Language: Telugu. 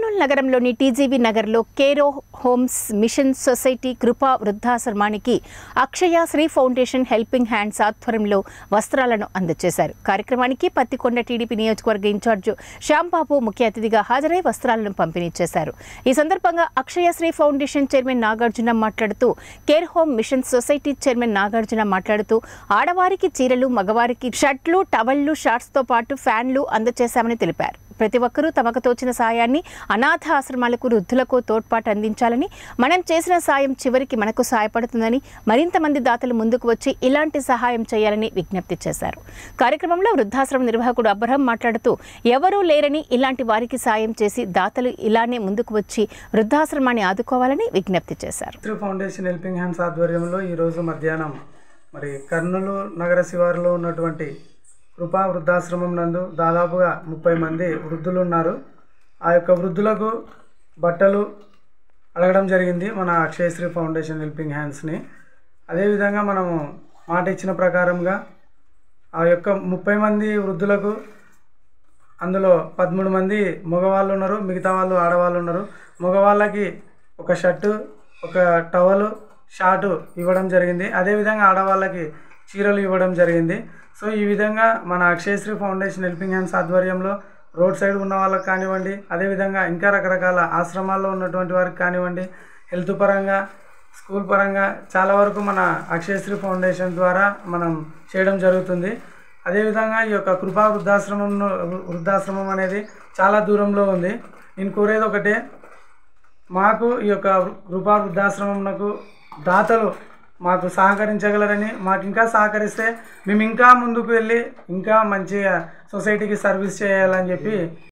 కర్నూలు నగరంలోని టీజీవీ నగర్లో కేరో హోమ్స్ మిషన్ సొసైటీ కృపా వృద్ధాశ్రమానికి Akshaya Sri foundation helping hands ఆధ్వర్యంలో వస్త్రాలను అందజేశారు. కార్యక్రమానికి పత్తికొండ టీడీపీ నియోజకవర్గ ఇన్ఛార్జ్ శ్యాంబాబు ముఖ్య అతిథిగా హాజరై వస్త్రాలను పంపిణీ చేశారు. ఈ సందర్భంగా అక్షయ శ్రీ ఫౌండేషన్ చైర్మన్ నాగార్జున మాట్లాడుతూ, care home mission society chairman Nagarjuna మాట్లాడుతూ, ఆడవారికి చీరలు, మగవారికి షర్ట్లు, టవళ్లు, షార్ట్స్తో పాటు ఫ్యాన్లు అందజేశామని తెలిపారు. ప్రతి ఒక్కరూ తమకు తోచిన సాయాన్ని అనాథ ఆశ్రమాలకు, వృద్ధులకు తోడ్పాటు అందించాలని, మనం చేసిన సాయం చివరికి మనకు సహాయపడుతుందని, మరింత మంది దాతలు ముందుకు వచ్చి ఇలాంటి సహాయం చేయాలని విజ్ఞప్తి చేశారు. కార్యక్రమంలో వృద్ధాశ్రమ నిర్వాహకుడు అబ్రహం మాట్లాడుతూ, ఎవరూ లేరని ఇలాంటి వారికి సాయం చేసి దాతలు ఇలానే ముందుకు వచ్చి వృద్ధాశ్రమాన్ని ఆదుకోవాలని విజ్ఞప్తి చేశారు. ఫౌండేషన్ హెల్పింగ్ హ్యాండ్స్ ఆధ్వర్యంలో ఈరోజు మధ్యాహ్నం కర్నూలు నగర శివారులో ఉన్నటువంటి కృపా వృద్ధాశ్రమం నందు దాదాపుగా 30 మంది వృద్ధులు ఉన్నారు. ఆ యొక్క వృద్ధులకు బట్టలు అడగడం జరిగింది మన అక్షయశ్రీ ఫౌండేషన్ హెల్పింగ్ హ్యాండ్స్ని. అదేవిధంగా మనము మాట ఇచ్చిన ప్రకారంగా ఆ యొక్క 30 మంది వృద్ధులకు అందులో 13 మంది మగవాళ్ళు ఉన్నారు, మిగతా వాళ్ళు ఆడవాళ్ళు ఉన్నారు. మగవాళ్ళకి ఒక షర్టు, ఒక టవలు, షార్టు ఇవ్వడం జరిగింది. అదేవిధంగా ఆడవాళ్ళకి చీరలు ఇవ్వడం జరిగింది. సో ఈ విధంగా మన అక్షయశ్రీ ఫౌండేషన్ హెల్పింగ్ హ్యాండ్స్ ఆధ్వర్యంలో రోడ్ సైడ్ ఉన్న వాళ్ళకి కానివ్వండి, అదేవిధంగా ఇంకా రకరకాల ఆశ్రమాల్లో ఉన్నటువంటి వారికి కానివ్వండి, హెల్త్ పరంగా, స్కూల్ పరంగా చాలా వరకు మన అక్షయశ్రీ ద్వారా మనం చేయడం జరుగుతుంది. అదేవిధంగా ఈ యొక్క కృపా వృద్ధాశ్రమం అనేది చాలా దూరంలో ఉంది. నేను కోరేది ఒకటే, మాకు ఈ యొక్క కృపా వృద్ధాశ్రమంకు దాతలు మాకు సహకరించగలరని, మాకు ఇంకా సహకరిస్తే మేము ఇంకా ముందుకు వెళ్ళి ఇంకా మంచిగా సొసైటీకి సర్వీస్ చేయాలని చెప్పి